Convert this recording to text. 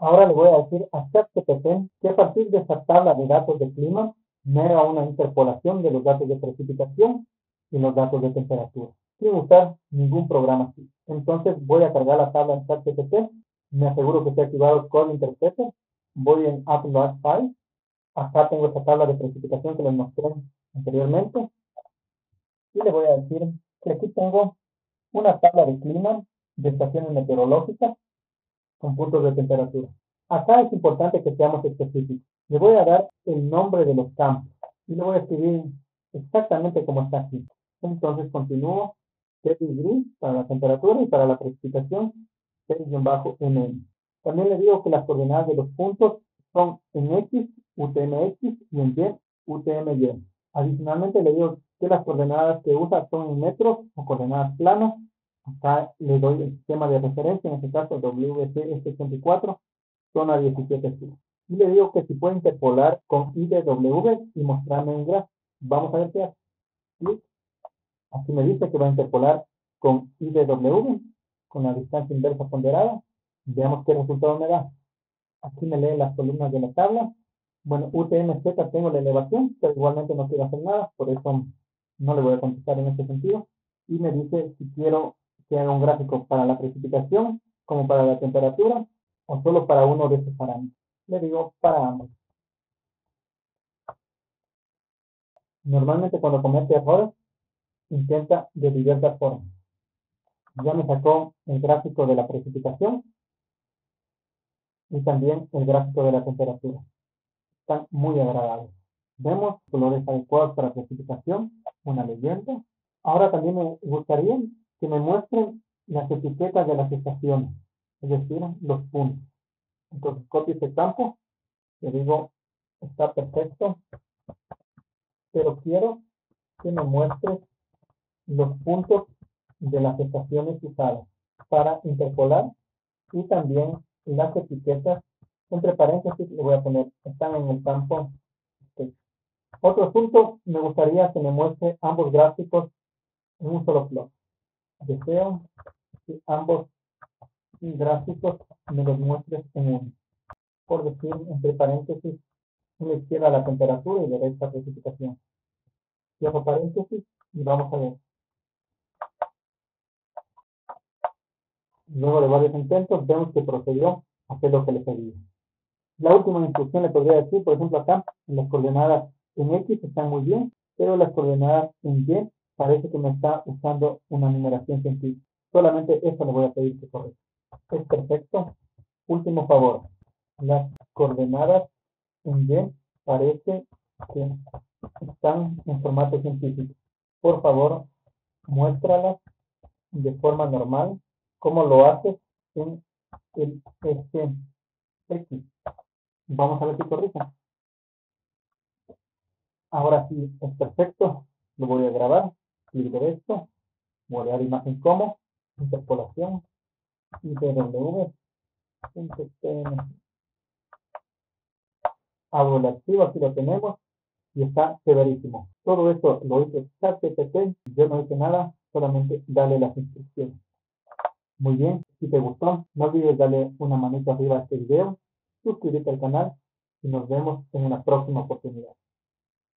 Ahora le voy a decir a ChatGPT que a partir de esta tabla de datos de clima me haga una interpolación de los datos de precipitación y los datos de temperatura, sin usar ningún programa así. Entonces voy a cargar la tabla en ChatGPT, me aseguro que esté activado Code Interpreter, voy en Upload File, acá tengo esta tabla de precipitación que les mostré anteriormente, y le voy a decir que aquí tengo una tabla de clima de estaciones meteorológicas con puntos de temperatura. Acá es importante que seamos específicos. Le voy a dar el nombre de los campos y le voy a escribir exactamente como está aquí. Entonces continúo T-degree para la temperatura y para la precipitación T-MN. También le digo que las coordenadas de los puntos son en X, UTMX y en Y, UTMY. Adicionalmente le digo que las coordenadas que usa son en metros o coordenadas planas. Acá le doy el sistema de referencia, en este caso WCS84, zona 17 sur. Y le digo que si puede interpolar con IDW y mostrarme un gráfico. Vamos a ver qué hace. Clic. Aquí me dice que va a interpolar con IDW, con la distancia inversa ponderada. Veamos qué resultado me da. Aquí me lee las columnas de la tabla. Bueno, UTMZ tengo la elevación, pero igualmente no quiero hacer nada, por eso no le voy a contestar en este sentido. Y me dice si quiero que haga un gráfico para la precipitación, como para la temperatura, o solo para uno de estos parámetros. Le digo para ambos. Normalmente cuando comete errores, intenta de diversas formas. Ya me sacó el gráfico de la precipitación y también el gráfico de la temperatura. Están muy agradables. Vemos colores adecuados para precipitación, una leyenda. Ahora también me gustaría que me muestren las etiquetas de las estaciones, es decir, los puntos. Entonces copio este campo, le digo, está perfecto, pero quiero que me muestre los puntos de las estaciones usadas para interpolar y también las etiquetas, entre paréntesis le voy a poner, están en el campo texto. Otro punto, me gustaría que me muestre ambos gráficos en un solo plot. Deseo que ambos gráficos me los muestres en uno. Por decir, entre paréntesis, a la izquierda la temperatura y a la derecha la precipitación. Cierro paréntesis y vamos a ver. Luego de varios intentos, vemos que procedió a hacer lo que le pedí. La última instrucción le podría decir, por ejemplo, acá, las coordenadas en X están muy bien, pero las coordenadas en Y parece que me está usando una numeración científica. Solamente eso le voy a pedir que corrija. Es perfecto. Último favor. Las coordenadas en Y parece que están en formato científico. Por favor, muéstralas de forma normal, como lo haces en el X. Vamos a ver si corrige. Ahora sí, es perfecto. Lo voy a grabar. Clic derecho. Voy a dar imagen como. Interpolación. IDW. Abro el archivo. Aquí lo tenemos. Y está severísimo. Todo esto lo hizo ChatGPT. Yo no hice nada. Solamente dale las instrucciones. Muy bien. Si te gustó, no olvides darle una manita arriba a este video. Suscríbete al canal. Y nos vemos en una próxima oportunidad.